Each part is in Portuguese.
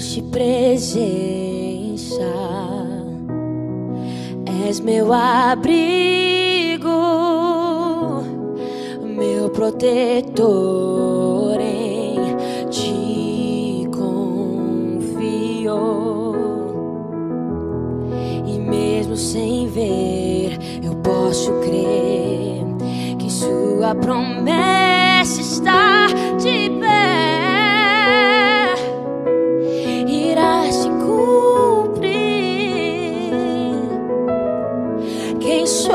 doce presença, és meu abrigo, meu protetor, em ti confio. E mesmo sem ver, eu posso crer que sua promessa está de pé. Quem sou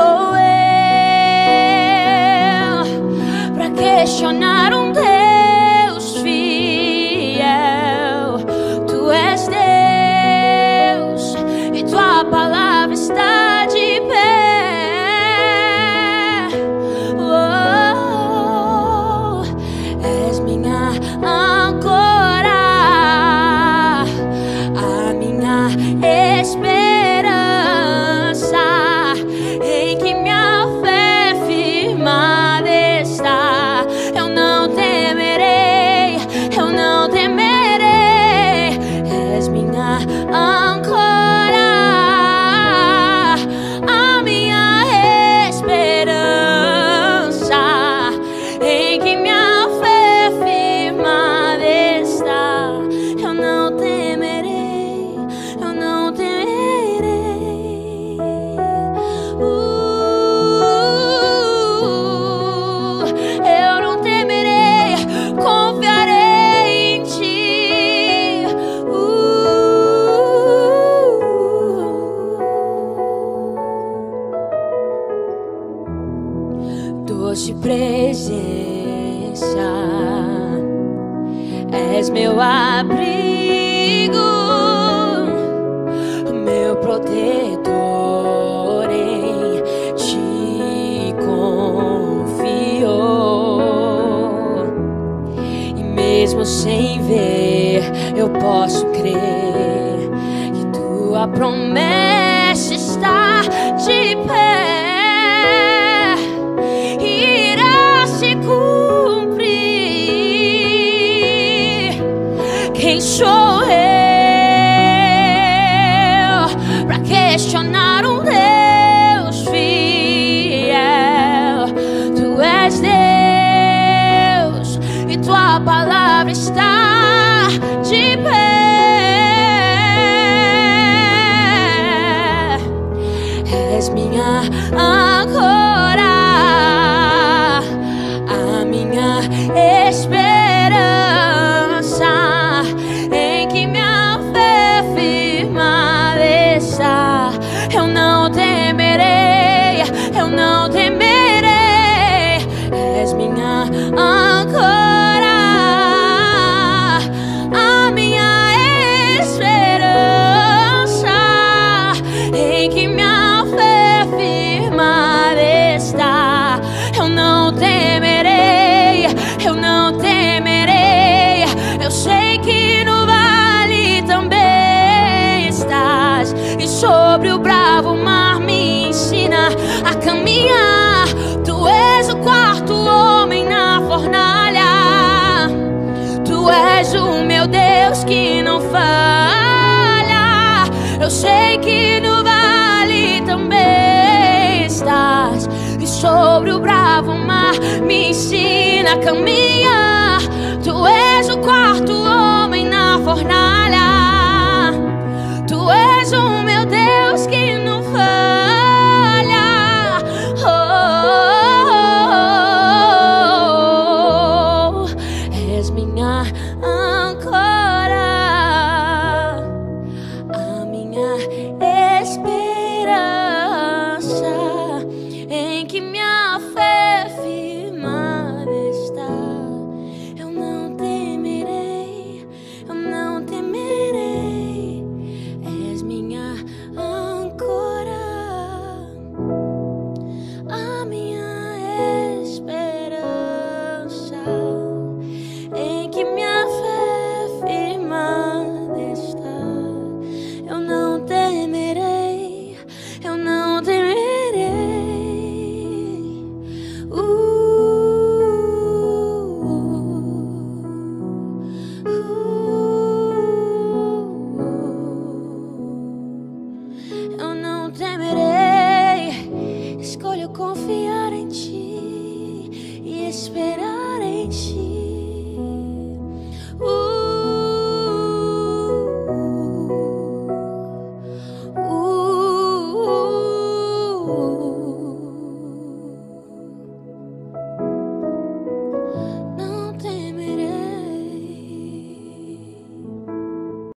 eu pra questionar um Deus fiel? Tu és Deus e tua palavra está de pé. Oh, és minha âncora, a minha esperança. Doce presença, és meu abrigo, meu protetor, em ti confio. E mesmo sem ver, eu posso crer que tua promessa está de pé. Quem sou eu pra questionar um Deus fiel? Tu és Deus e tua palavra está de pé. És minha âncora, a minha esperança. Eu não temerei, eu não temerei. És minha âncora, a minha esperança, em que minha fé firmada está. Eu não temerei, eu não temerei. Eu sei que no vale também estás, e sobre o bravo mar me ensina a caminhar. Tu és o quarto homem na fornalha, tu és o meu Deus que não falha. Eu sei que no vale também estás, e sobre o bravo mar me ensina a caminhar. Tu és o quarto homem na fornalha, tu és o meu Deus que não falha. Oh, és minha âncora, a minha esperança, em que minha fé firmada está. Eu não temerei, eu não temerei. enche.